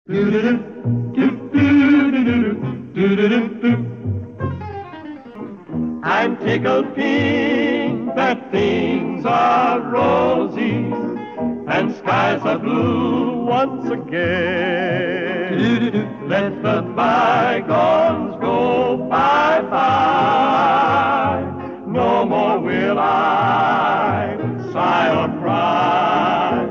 I'm tickled pink that things are rosy and skies are blue once again. Let the bygones go bye-bye. No more will I sigh or cry.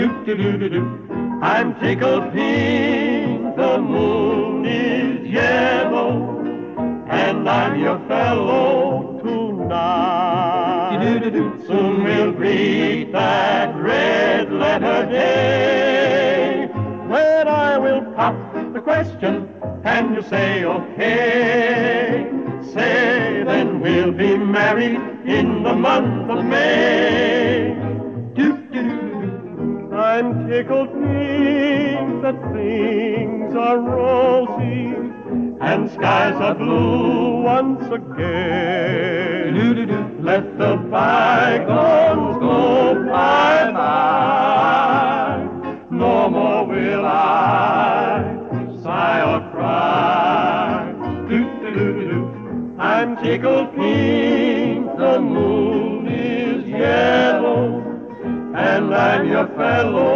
I'm tickled pink, the moon is yellow, and I'm your fellow tonight. Soon we'll greet that red letter day, when I will pop the question and you say okay. Say then we'll be married in the month of May. I'm tickled pink that things are rosy and skies are blue once again. Let the bygones go bye-bye. No more will I sigh or cry. I'm tickled pink, the moon is yellow, and I'm your fellow